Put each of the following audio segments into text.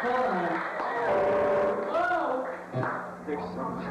Hold on. Oh! There's so much.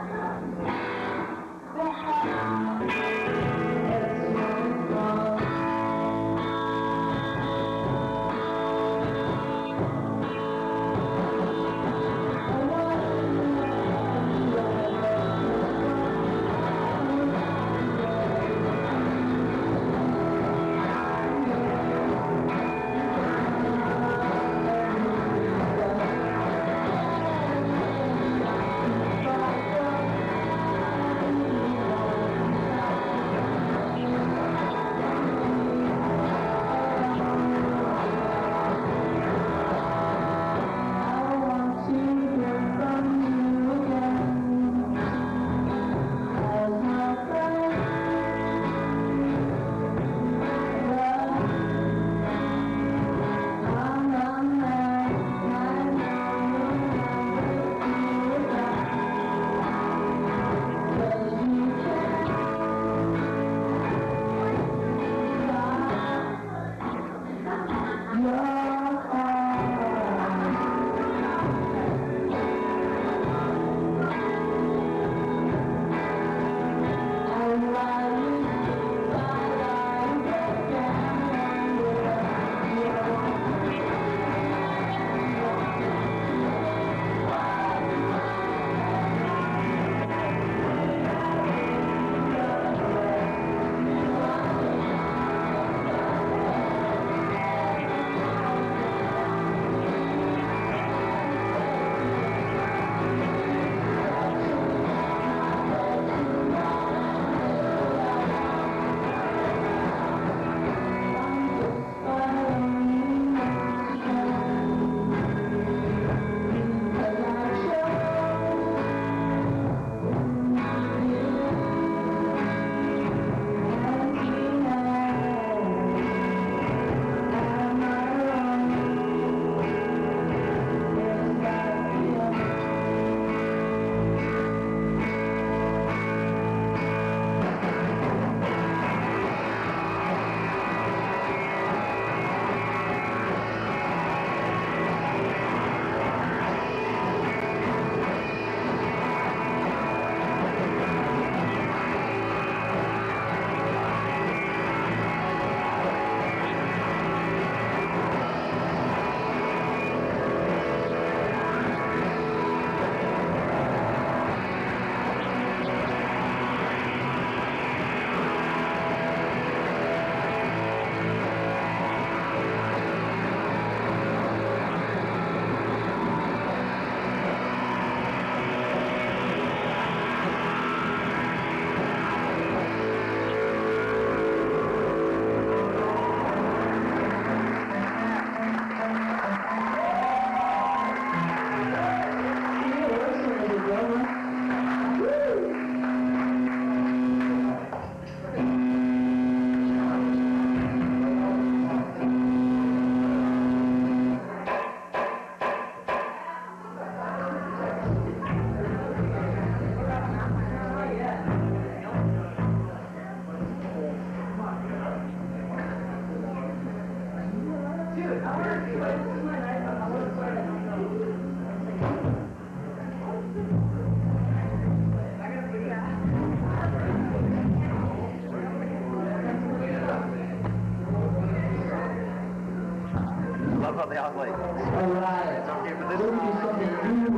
Love how they all like. Alright. It's okay for this We'll do one. something new.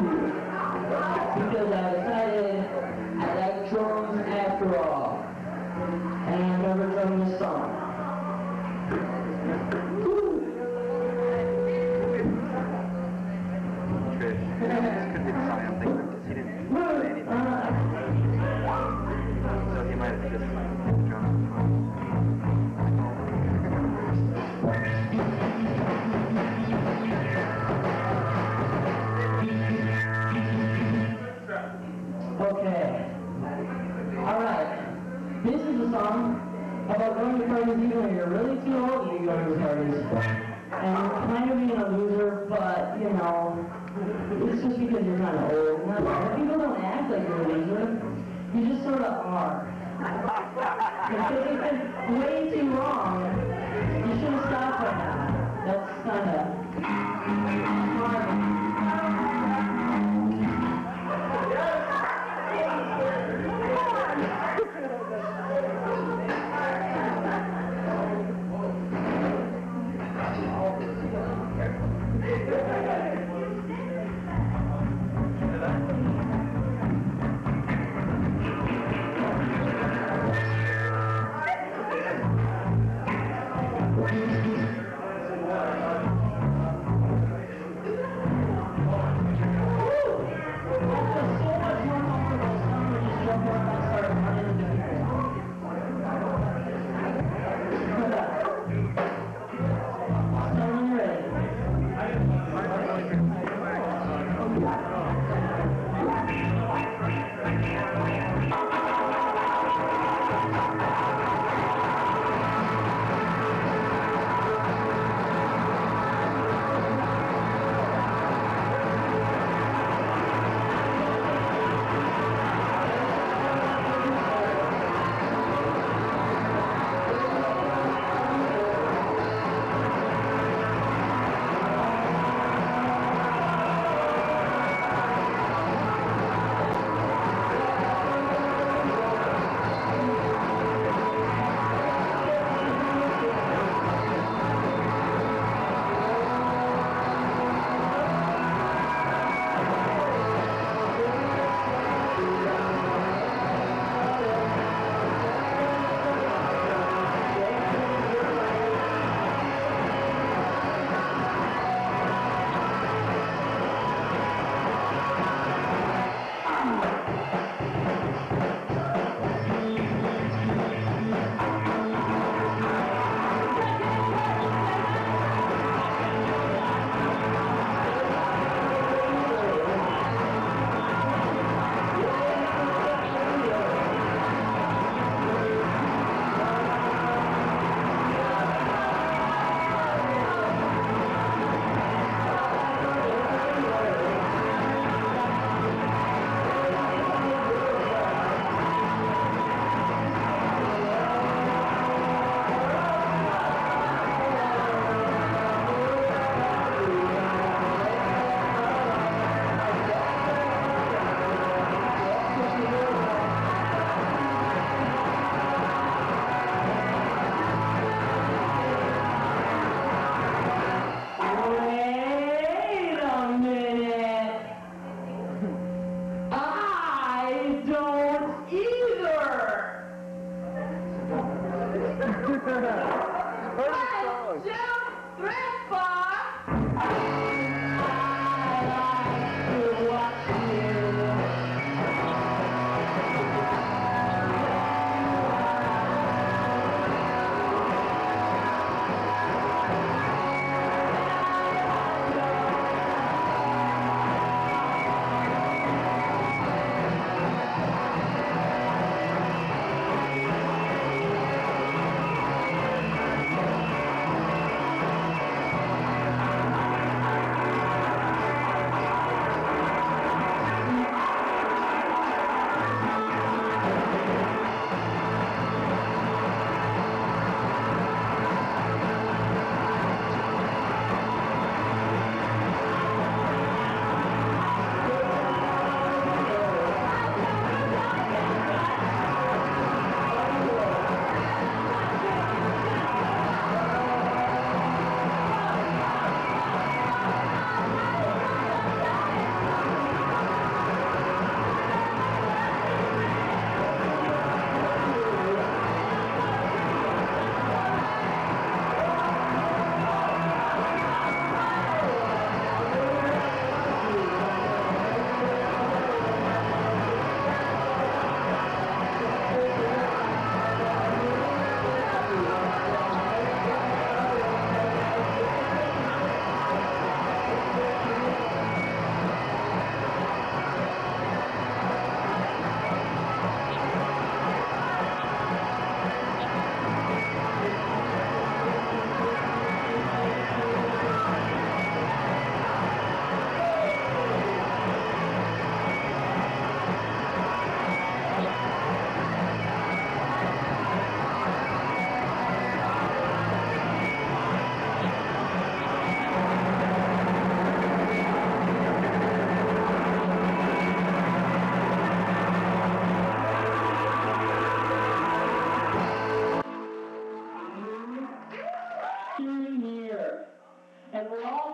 Because I decided I like drums after all. And I've never done this song. Trish. This could be the song I'm thinking of because he didn't say anything. So he might have just drummed. Okay. Alright. This is a song about going to parties even when you're really too old to be going to parties. And kind of being a loser, but, you know, it's just because you're kind of old. People don't act like you're a loser. You just sort of are. Because it's been way too long. You should have stopped by now. That's kind of hard.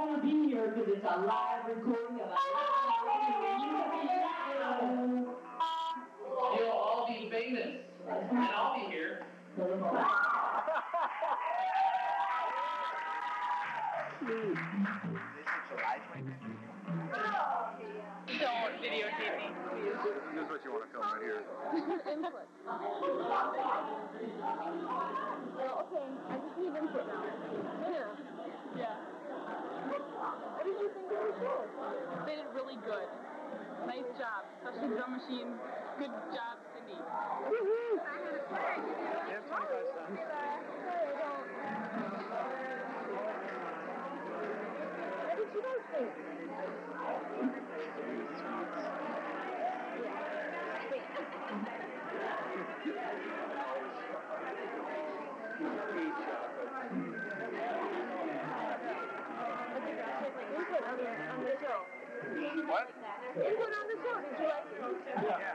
want to be here because it's a live recording of a live You'll all be famous, and I'll be here. Don't videotape me. This is what you want to film right here. Input. Well, okay, I just need input now. Yeah. What did you think of the show? They did really good. Nice job, especially drum machine. Good job, Cindy. Woohoo! You have 25 cents. What did you guys think? Input on the show. What? Input on the show. Did you like it? Yeah.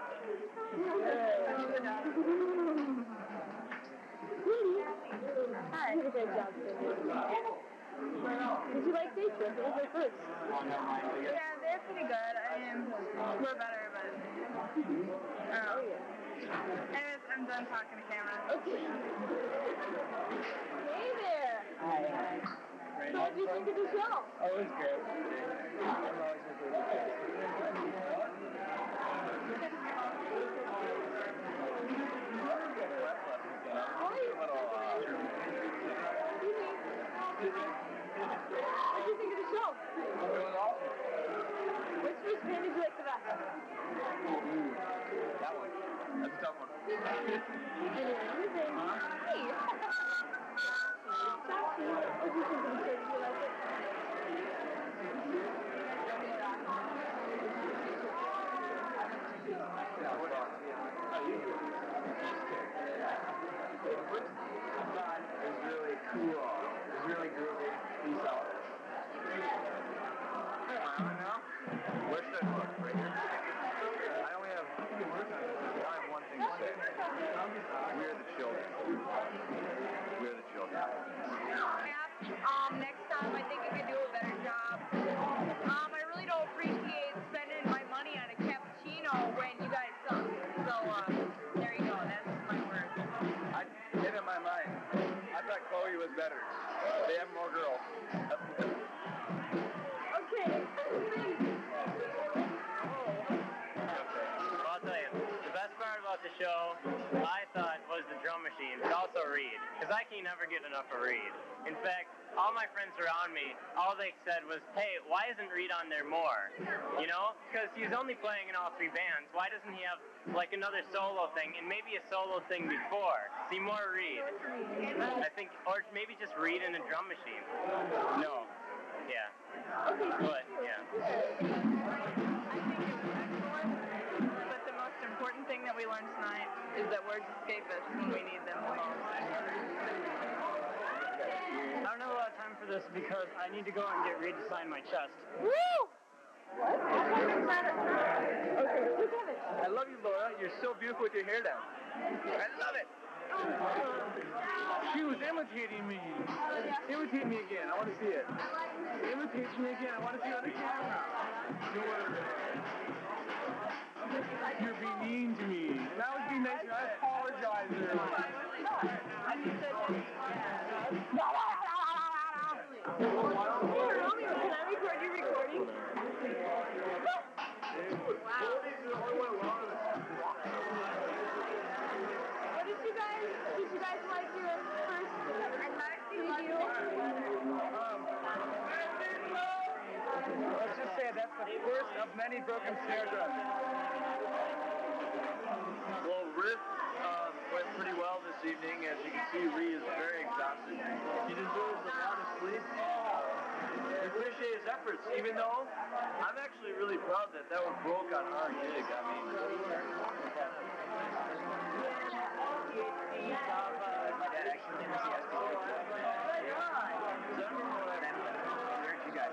Hi. You did a great job, Cindy. Did you like daytrip? It was like this. Yeah, they're pretty good. I mean, we're better, but anyways, I'm done talking to camera. Okay. Hey there. Hi. So what did you think of the show? Oh, it was great. I'm always with you. What did you think of the show? It was awesome. Which band did you like the best? That one. That's a tough one. Anything. Hey. Sassy. What did you think of the show? Did you like it? It was really cool. It was really groovy. Peace out. Now, where should I look? Right here? I only have one thing to say. We're the children. We're the children. Next time I think I could do a better job. I really don't appreciate spending my money on a cappuccino when you guys suck. So, there you go. That's my word. I did in my mind. I thought Chloe was better. They have more girls. Okay. Well, I'll tell you, the best part about the show, I thought, was the drum machine, but also Reed, because I can never get enough of Reed. In fact, all my friends around me, all they said was, hey, why isn't Reed on there more? You know? Because he's only playing in all three bands. Why doesn't he have, like, another solo thing, and maybe a solo thing before? See more Reed. I think, or maybe just Reed and a drum machine. No. Yeah. But, yeah. I think it was excellent, but the most important thing that we learned tonight is that words escape us when we need them the most. I don't have a lot of time for this because I need to go out and get Reed to sign my chest. Woo! What? Okay, look at it. I love you, Laura. You're so beautiful with your hair down. I love it. She was imitating me. Imitate me again. I want to see it. Imitate me again. I want to see it on the camera. You're being mean to me. That was being nice. I apologize. I just said Here, Romy, can I record your recording? What did you guys like your first? I liked you. Let's just say that's the first of many broken snare drums. Well, Riff went pretty well this evening. As you can see, Ree is very exhausted. He deserves a lot of sleep. We appreciate his efforts, even though I'm actually really proud that one broke on our gig. I mean, my dad actually did this yesterday. You guys.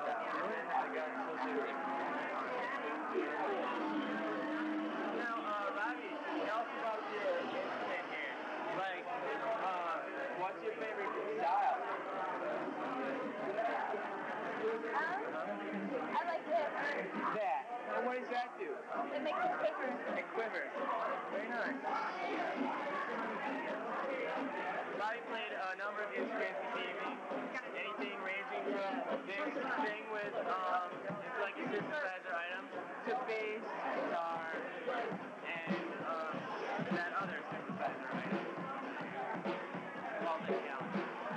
Now, Robbie, tell us about your instrument here. Like, what's your favorite style? That. And what does that do? It makes it quicker. It quivers. Very nice. Bobby played a number of instruments this evening. Anything ranging from this thing with, it's like a synthesizer item, to bass, guitar, and that other synthesizer item. Called the challenge.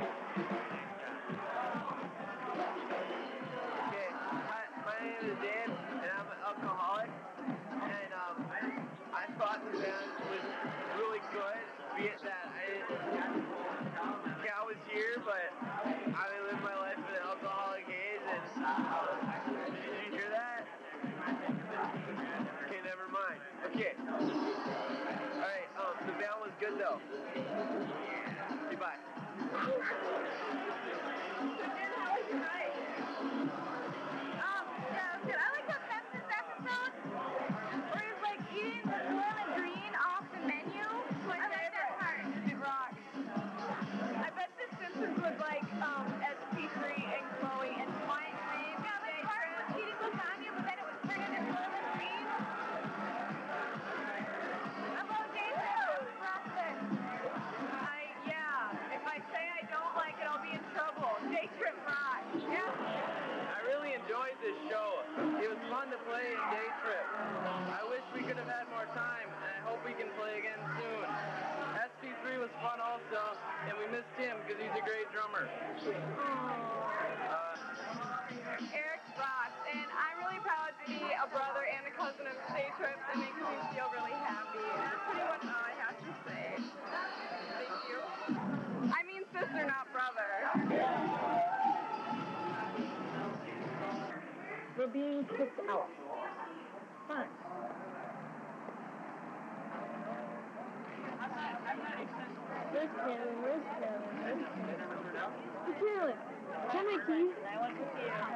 Okay, my name is Dan, and I'm an alcoholic, and I thought the band was really good, be it that I was here, but I lived my life with an alcoholic age, and did you hear that? Okay, never mind. Okay. Alright, the band was good though. Goodbye. Yeah, good. I like that Pepsis episode where he's like eating the lemon green off the menu. I like that part. It rocks. I bet the Simpsons would like SP3 and Chloe and Wyatt Green. Yeah, the part was eating lasagna, but then it was turned into lemon green. About daytrip, Rockland. Yeah, if I say I don't like it, I'll be in trouble. Daytrip rock. Yeah. I really enjoyed this show. It was fun to play in Daytrip. I wish we could have had more time, and I hope we can play again soon. SP3 was fun also, and we missed him because he's a great drummer. Eric rocks, and I'm really proud to be a brother and a cousin of Daytrip. That makes me feel really happy. And that's pretty much all I have to say. Thank you. I mean sister, not brother. We're being kicked out. Fun. Where's Carolyn? Where's Carolyn? Where's Carolyn? Hey, Carolyn, come here, Keith. I want to see her.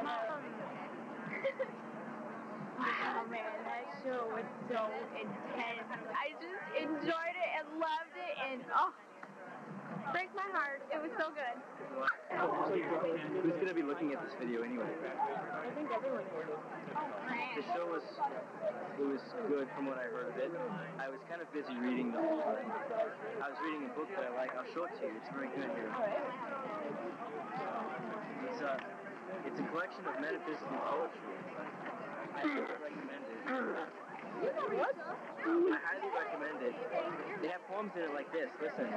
Oh man, that show was so intense. I just enjoyed it and loved it, and breaks my heart. It was so good. Who's going to be looking at this video anyway? I think everyone is. The show was good from what I heard of it. I was kind of busy reading the whole thing. I was reading a book that I like. I'll show it to you. It's very good here. It's a collection of metaphysical poetry. I highly recommend it. What? I highly recommend it. They have poems in it like this. Listen.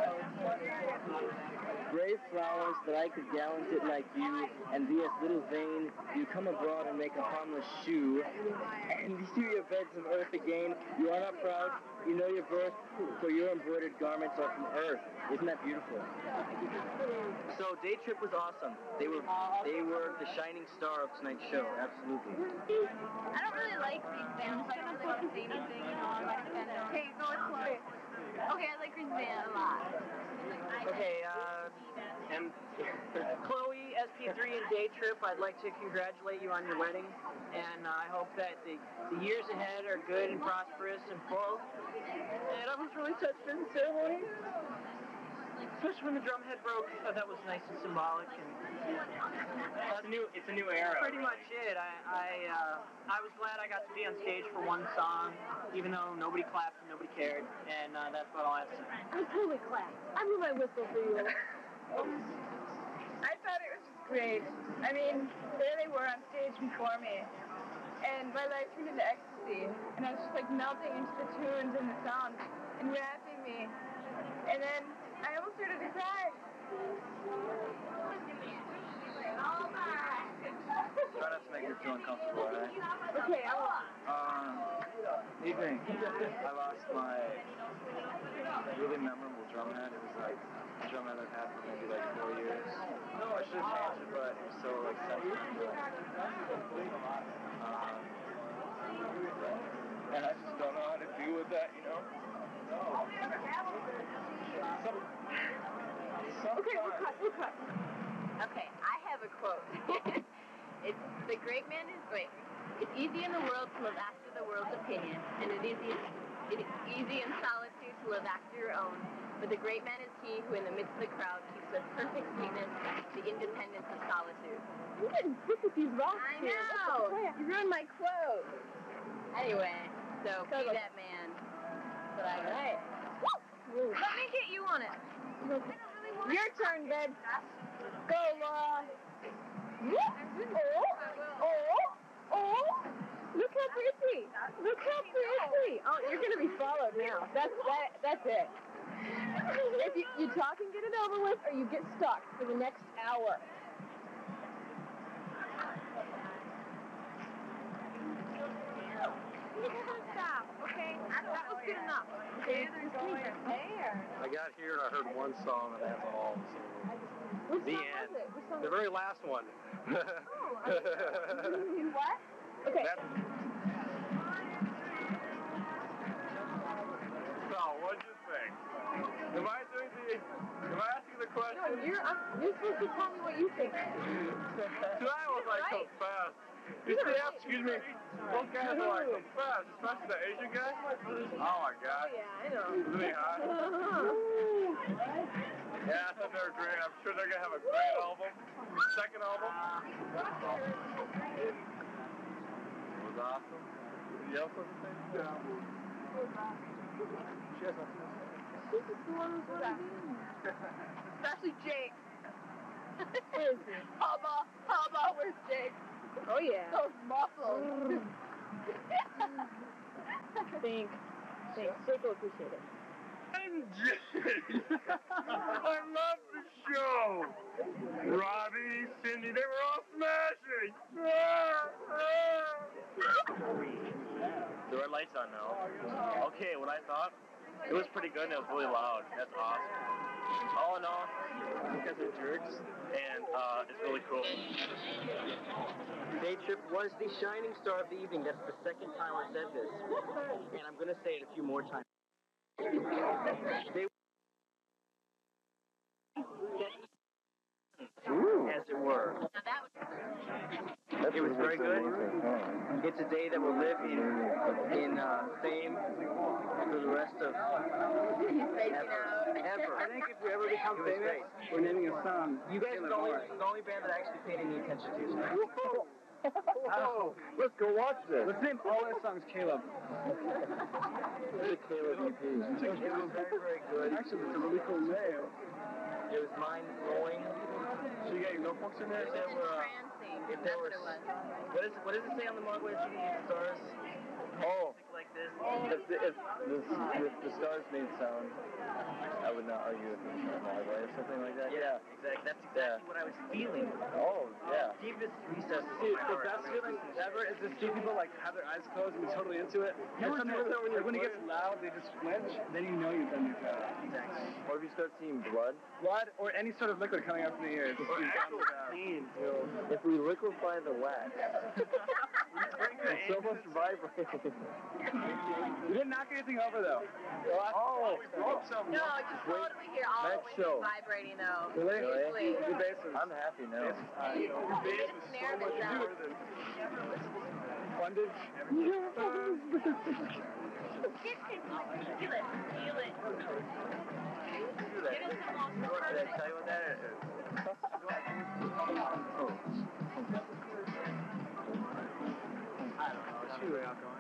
Brave flowers that I could gallant it like you, and be as little vain, you come abroad and make a harmless shoe, and do your beds of earth again. You are not proud, you know your birth, for your embroidered garments are from earth. Isn't that beautiful? So Daytrip was awesome. They were the shining star of tonight's show, absolutely. I don't really like Green Band, so I don't really want to say anything, I like the band. Okay, go with Chloe. Okay, I like Green Band a lot. Okay, and Chloe, SP3 and Daytrip, I'd like to congratulate you on your wedding, and I hope that the years ahead are good and prosperous and full. And I was really touched during the ceremony, especially when the drum head broke. I thought that was nice and symbolic. And It's a new era. pretty much it. I was glad I got to be on stage for one song, even though nobody clapped and nobody cared, and that's about all I have to say. I totally clapped. I blew my whistle for you. I thought it was just great. I mean, there they were on stage before me, and my life turned into ecstasy, and I was just like melting into the tunes and the sounds and wrapping me, and then I almost started to cry. Try not to make me feel uncomfortable, alright? Okay, I will. Evening. I lost my really memorable drum head. It was like a drum head I've had for maybe like 4 years. I should have changed it, but it was so like sentimental. And I just don't know how to deal with that, you know? Okay, we'll cut. Okay, I have a quote. It's the great man is great. It's easy in the world to live after the world's opinion, and it is easy in solitude to live after your own. But the great man is he who in the midst of the crowd keeps a perfect sweetness, the independence of solitude. You didn't pick with these rocks. I know! You ruined my quote. Anyway, so be that man. That's what I got. Right. Let me get you on it. I don't really want your turn, babe. Go, Laura. Oh. Look how pretty. Look how pretty. Oh, you're going to be followed now. That's it. If you talk and get it over with, or you get stuck for the next hour. Stop, okay? That was good enough. Okay, there's there. I got here and I heard one song and that's all. So. Which The song end. was it? Which song The very last one. What? Okay. So, what'd you think? Am I asking the question? No, you're supposed to tell me what you think. Tonight was like so fast. You see, excuse me, those guys are like so fast, especially the Asian guy. Oh my god. Oh yeah, I know. Isn't he hot? Yeah, I thought they were great. I'm sure they're gonna have a great album. Second album. It was awesome. Did you else have to say? Yeah. She has nothing to say. This is the one who's running. Especially Jake. Where is he? Hubba, where's Jake? Oh yeah. Those muscles. Thanks. Jake will appreciate it. And Jake! I love the show! Robbie, Cindy, they were all smashing! The red light's on now. Okay, what I thought, it was pretty good and it was really loud. That's awesome. All in all, you guys are jerks, and it's really cool. Day trip was the shining star of the evening. That's the second time I've said this. And I'm going to say it a few more times. As it were. It was very good. It's a day that will live in fame for the rest of ever. I think if we ever become famous, we're naming a song. You guys are the only band that I actually paid any attention to tonight. Oh, let's go watch this. Let's name all our songs Caleb. The Caleb EP. It was very, very good. Actually, it's a really cool name. It was mind-blowing. So you got your notebooks in there? If there were, what does it say on the mug when it's shooting the stars? Oh, Like this. if the stars made sound, I would not argue with them in my way or something like that. Yeah. Exactly. That's exactly what I was feeling. Oh, yeah. Deepest recesses See, of my the heart. best feeling ever is to see people like have their eyes closed and be totally into it. And sometimes, like, when it gets loud, they just flinch. Then you know you've done your job. Exactly. Or if you start seeing blood. Blood or any sort of liquid coming out from the ears. Or actual pain, if we liquefy the wax, it's so much vibrating. You didn't knock anything over though. Oh, we broke something. No, you totally hear all the Next way show. vibrating though. Really? Seriously. Your bass is I'm happy now. your bass is so much more than bondage. Feel it. Get us some more Did I tell you what that is? I don't know. It's too outgoing.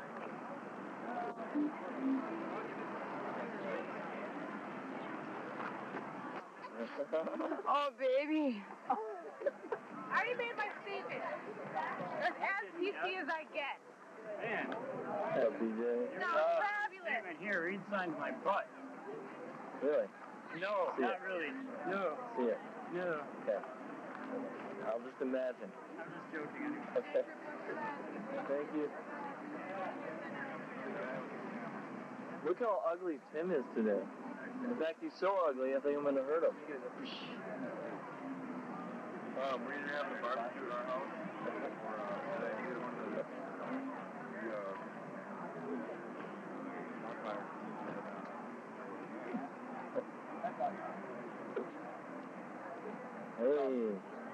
Oh, baby. I already made my statement. As PC as I get. Man. Yeah, BJ. No, fabulous. Even here, Reed signed my butt. Really? No, See not it. really. No. See it. No. Okay. I'll just imagine. I'm just joking anyway. Okay. Thank you. Look how ugly Tim is today. In fact, he's so ugly, I think I'm going to hurt him. We're either having a barbecue at our house, or today either one of the Hey.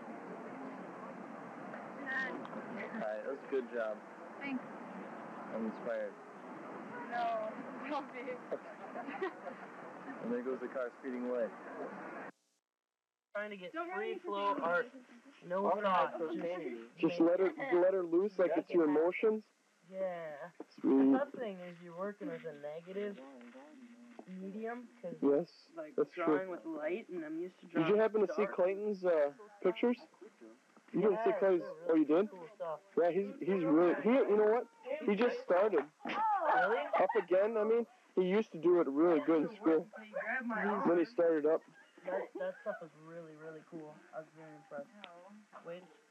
Alright, that was a good job. Thanks. I'm inspired. No, don't be. And there goes the car speeding away. Trying to get free flow art. No thought. Just let her loose like it's your emotions. Yeah. Sweet. The tough thing is you're working with a negative medium. Yes, Like that's drawing true. with light, and I'm used to drawing. Did you happen to see Clayton's pictures? You didn't see Clayton's? Oh, you did? Cool stuff. Yeah, he's really. You know what? He just started. Really? Up again. I mean, he used to do it really good in school. Then he started up. That stuff is really, really cool. I was very impressed. Wait.